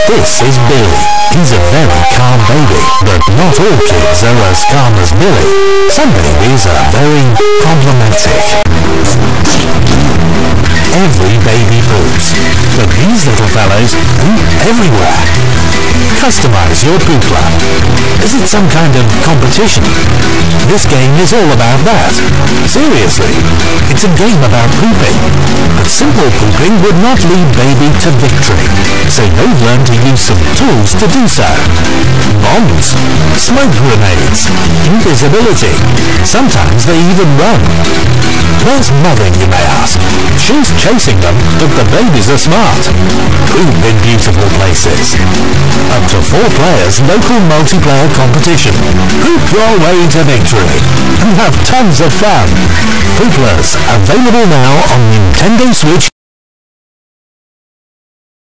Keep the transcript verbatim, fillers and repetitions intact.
This is Billy. He's a very calm baby, but not all kids are as calm as Billy. Some babies are very problematic. Every baby poops, but these little fellows poop everywhere. Customize your poopler. Is it some kind of competition? This game is all about that. Seriously, it's a game about pooping. But simple pooping would not lead baby to victory, so you'll learn to use some tools to do so. Bombs, smoke grenades, invisibility. Sometimes they even run. Where's Mother, you may ask? She's chasing them, but the babies are smart. Poop in beautiful places. Up to four players local multiplayer competition. Poop your way to victory and have tons of fun. Pooplers, available now on Nintendo Switch.